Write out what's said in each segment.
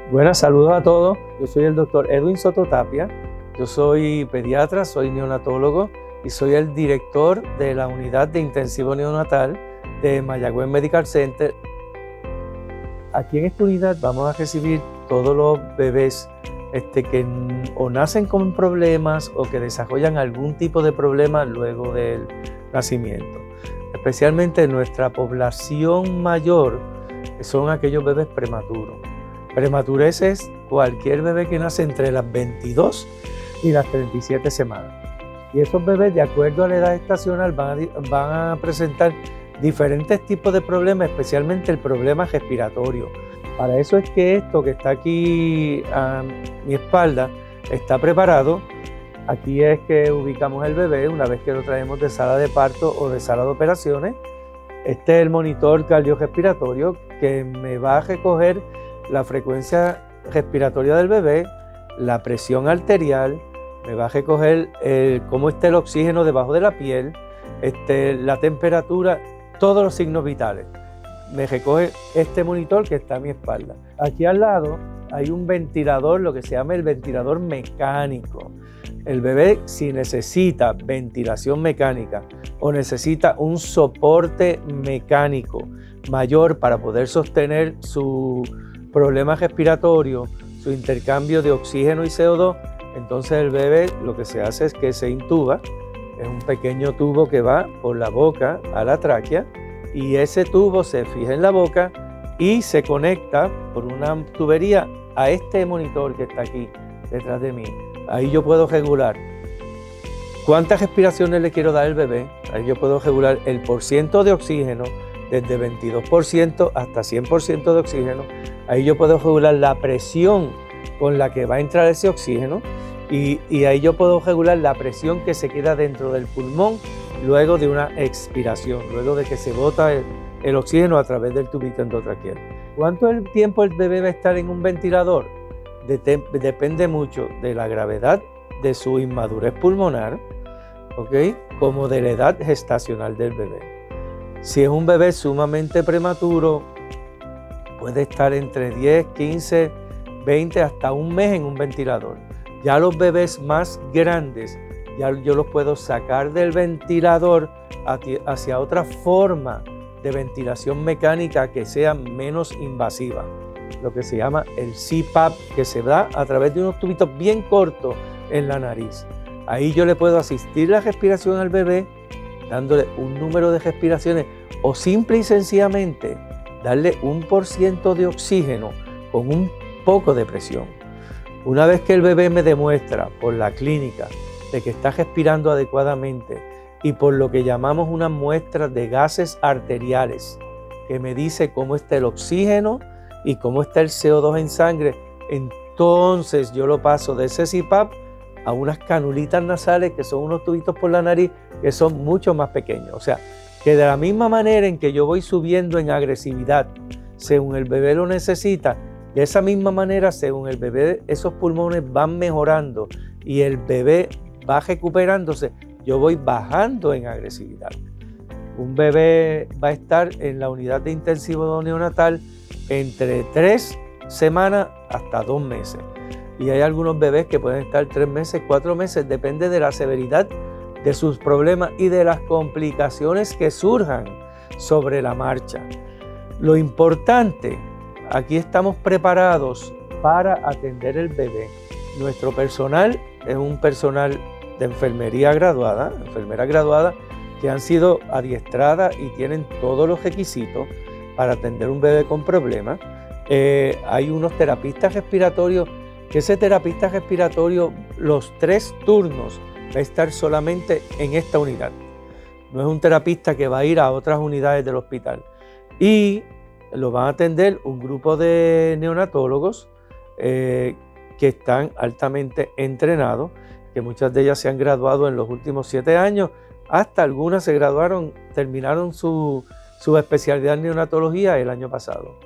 Buenas, saludos a todos. Yo soy el doctor Edwin Soto Tapia. Yo soy pediatra, soy neonatólogo y soy el director de la unidad de intensivo neonatal de Mayagüez Medical Center. Aquí en esta unidad vamos a recibir todos los bebés que o nacen con problemas o que desarrollan algún tipo de problema luego del nacimiento. Especialmente nuestra población mayor son aquellos bebés prematuros. Prematurez es cualquier bebé que nace entre las 22 y las 37 semanas. Y esos bebés, de acuerdo a la edad estacional, van a presentar diferentes tipos de problemas, especialmente el problema respiratorio. Para eso es que esto que está aquí a mi espalda está preparado. Aquí es que ubicamos el bebé una vez que lo traemos de sala de parto o de sala de operaciones. Este es el monitor cardiorrespiratorio que me va a recoger la frecuencia respiratoria del bebé, la presión arterial, me va a recoger cómo está el oxígeno debajo de la piel, la temperatura, todos los signos vitales. Me recoge este monitor que está a mi espalda. Aquí al lado hay un ventilador, lo que se llama el ventilador mecánico. El bebé, si necesita ventilación mecánica o necesita un soporte mecánico mayor para poder sostener su problema respiratorio, su intercambio de oxígeno y CO2, entonces el bebé lo que se hace es que se intuba. Es un pequeño tubo que va por la boca a la tráquea y ese tubo se fija en la boca y se conecta por una tubería a este monitor que está aquí detrás de mí. Ahí yo puedo regular cuántas respiraciones le quiero dar al bebé. Ahí yo puedo regular el porciento de oxígeno desde 22% hasta 100% de oxígeno. Ahí yo puedo regular la presión con la que va a entrar ese oxígeno y ahí yo puedo regular la presión que se queda dentro del pulmón luego de una expiración, luego de que se bota el oxígeno a través del tubito endotraqueal. ¿Cuánto tiempo el bebé va a estar en un ventilador? Depende mucho de la gravedad de su inmadurez pulmonar, ¿okay? Como de la edad gestacional del bebé. Si es un bebé sumamente prematuro, puede estar entre 10, 15, 20, hasta un mes en un ventilador. Ya los bebés más grandes, ya yo los puedo sacar del ventilador hacia otra forma de ventilación mecánica que sea menos invasiva. Lo que se llama el CPAP, que se da a través de unos tubitos bien cortos en la nariz. Ahí yo le puedo asistir la respiración al bebé, dándole un número de respiraciones o simple y sencillamente darle 1% de oxígeno con un poco de presión. Una vez que el bebé me demuestra por la clínica de que está respirando adecuadamente y por lo que llamamos una muestra de gases arteriales, que me dice cómo está el oxígeno y cómo está el CO2 en sangre, entonces yo lo paso de ese CPAP a unas canulitas nasales que son unos tubitos por la nariz que son mucho más pequeños. O sea, que de la misma manera en que yo voy subiendo en agresividad según el bebé lo necesita, de esa misma manera según el bebé esos pulmones van mejorando y el bebé va recuperándose, yo voy bajando en agresividad. Un bebé va a estar en la unidad de intensivo neonatal entre 3 semanas hasta 2 meses. Y hay algunos bebés que pueden estar 3 meses, 4 meses, depende de la severidad de sus problemas y de las complicaciones que surjan sobre la marcha. Lo importante, aquí estamos preparados para atender el bebé. Nuestro personal es un personal de enfermería graduada, enfermeras graduadas que han sido adiestradas y tienen todos los requisitos para atender un bebé con problemas. Hay unos terapistas respiratorios, que ese terapista respiratorio, los 3 turnos, va a estar solamente en esta unidad. No es un terapista que va a ir a otras unidades del hospital. Y lo van a atender un grupo de neonatólogos que están altamente entrenados, que muchas de ellas se han graduado en los últimos 7 años, hasta algunas se graduaron, terminaron su especialidad en neonatología el año pasado.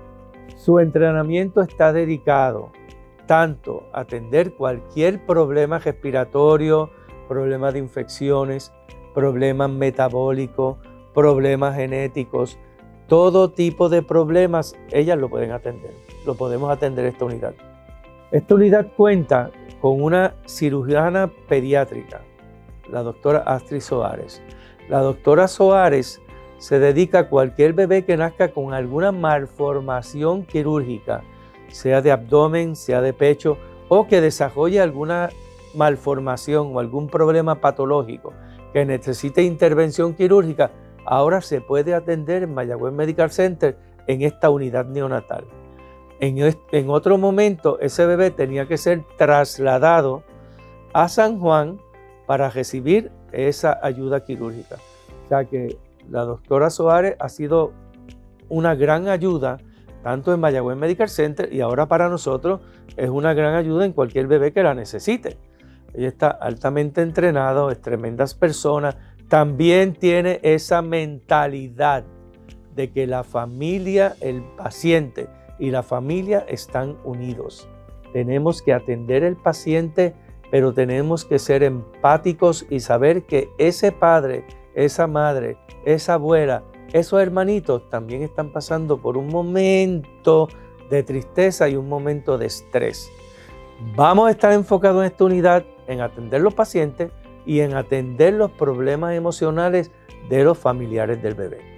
Su entrenamiento está dedicado tanto a atender cualquier problema respiratorio, problemas de infecciones, problemas metabólicos, problemas genéticos, Todo tipo de problemas, ellas lo pueden atender. Lo podemos atender esta unidad. Esta unidad cuenta con una cirujana pediátrica, la doctora Astrid Soares. La doctora Soares se dedica a cualquier bebé que nazca con alguna malformación quirúrgica, sea de abdomen, sea de pecho, o que desarrolle alguna malformación o algún problema patológico que necesite intervención quirúrgica. Ahora se puede atender en Mayagüez Medical Center en esta unidad neonatal. En otro momento, ese bebé tenía que ser trasladado a San Juan para recibir esa ayuda quirúrgica. O sea que la doctora Soares ha sido una gran ayuda, tanto en Mayagüez Medical Center, y ahora para nosotros es una gran ayuda en cualquier bebé que la necesite. Ella está altamente entrenada, es tremenda persona. También tiene esa mentalidad de que la familia, el paciente y la familia están unidos. Tenemos que atender al paciente, pero tenemos que ser empáticos y saber que ese padre, esa madre, esa abuela, esos hermanitos también están pasando por un momento de tristeza y un momento de estrés. Vamos a estar enfocados en esta unidad, en atender los pacientes y en atender los problemas emocionales de los familiares del bebé.